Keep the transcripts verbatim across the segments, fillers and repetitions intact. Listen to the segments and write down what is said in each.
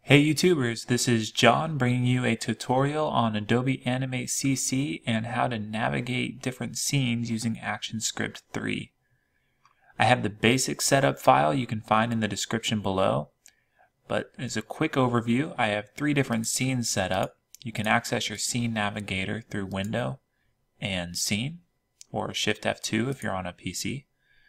Hey YouTubers, this is John bringing you a tutorial on Adobe Animate C C and how to navigate different scenes using ActionScript three. I have the basic setup file you can find in the description below, but as a quick overview, I have three different scenes set up. You can access your scene navigator through Window and Scene, or Shift F two if you're on a P C.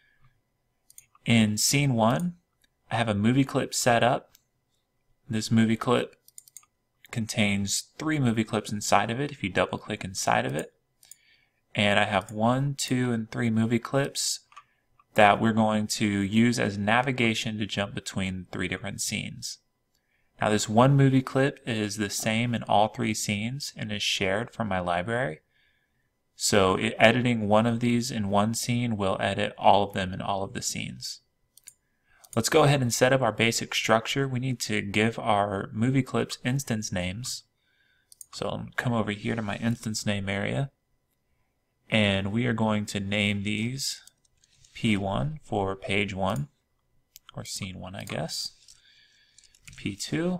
In Scene one, I have a movie clip set up. This movie clip contains three movie clips inside of it if you double click inside of it. And I have one, two, and three movie clips that we're going to use as navigation to jump between three different scenes. Now this one movie clip is the same in all three scenes and is shared from my library. So it, editing one of these in one scene will edit all of them in all of the scenes. Let's go ahead and set up our basic structure. We need to give our movie clips instance names. So I'll come over here to my instance name area, and we are going to name these P one for page one, or scene one I guess, P two,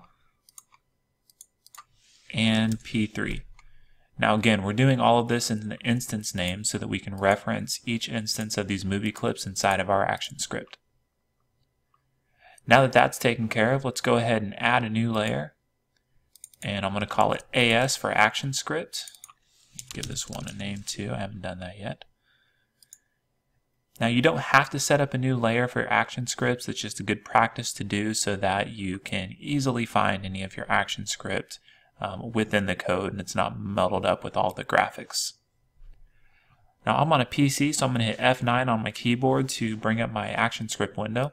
and P three. Now again, we're doing all of this in the instance name so that we can reference each instance of these movie clips inside of our ActionScript. Now that that's taken care of, let's go ahead and add a new layer, and I'm going to call it A S for ActionScript. Give this one a name too, I haven't done that yet. Now you don't have to set up a new layer for ActionScripts, it's just a good practice to do so that you can easily find any of your ActionScript um, within the code and it's not muddled up with all the graphics. Now I'm on a P C, so I'm going to hit F nine on my keyboard to bring up my ActionScript window.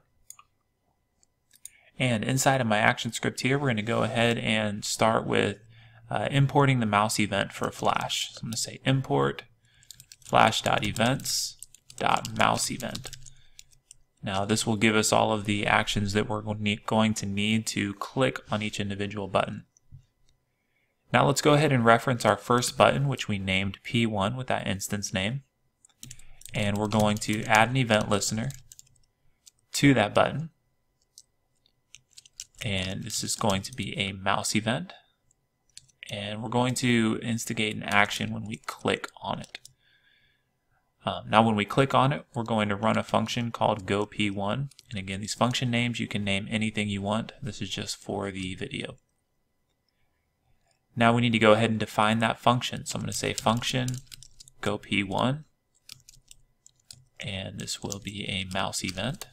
And inside of my ActionScript here, we're going to go ahead and start with uh, importing the mouse event for Flash. So I'm going to say import flash.events.mouse event. Now this will give us all of the actions that we're going to need to click on each individual button. Now let's go ahead and reference our first button, which we named P one with that instance name. And we're going to add an event listener to that button. And this is going to be a mouse event, and we're going to instigate an action when we click on it. Um, now when we click on it, we're going to run a function called go P one, and again, these function names, you can name anything you want. This is just for the video. Now we need to go ahead and define that function, so I'm going to say function go P one, and this will be a mouse event.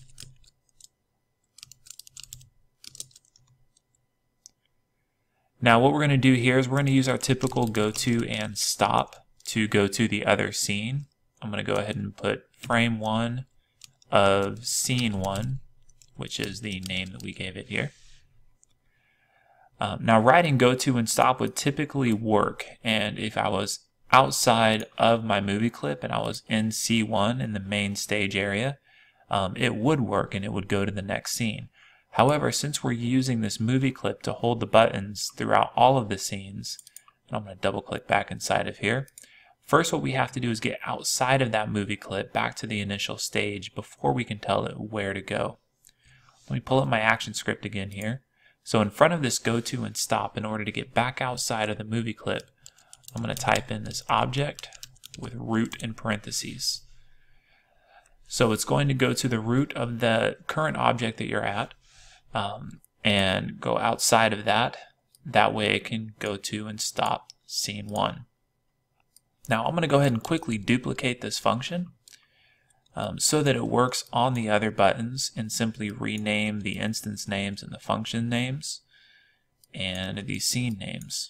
Now what we're going to do here is we're going to use our typical go to and stop to go to the other scene. I'm going to go ahead and put frame one of scene one, which is the name that we gave it here. Um, now writing go to and stop would typically work, and if I was outside of my movie clip and I was in C one in the main stage area, um, it would work and it would go to the next scene. However, since we're using this movie clip to hold the buttons throughout all of the scenes, and I'm going to double click back inside of here, first what we have to do is get outside of that movie clip back to the initial stage before we can tell it where to go. Let me pull up my ActionScript again here. So in front of this go to and stop, in order to get back outside of the movie clip, I'm going to type in this object with root in parentheses. So it's going to go to the root of the current object that you're at, Um, and go outside of that. That way it can go to and stop scene one. Now I'm going to go ahead and quickly duplicate this function um, so that it works on the other buttons, and simply rename the instance names and the function names and the scene names.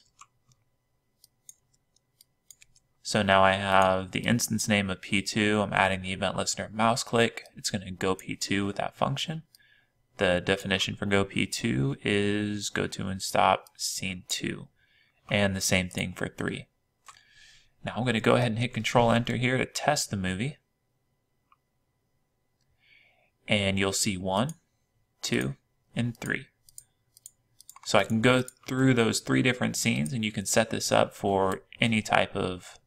So now I have the instance name of P two. I'm adding the event listener mouse click. It's going to go P two with that function. The definition for go P two is go to and stop scene two, and the same thing for three. Now I'm going to go ahead and hit Control Enter here to test the movie, and you'll see one, two, and three. So I can go through those three different scenes, and you can set this up for any type of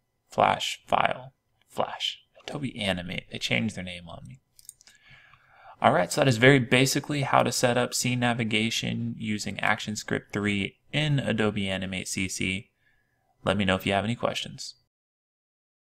Flash file. Flash, Adobe Animate, they changed their name on me. Alright, so that is very basically how to set up scene navigation using ActionScript three in Adobe Animate C C. Let me know if you have any questions.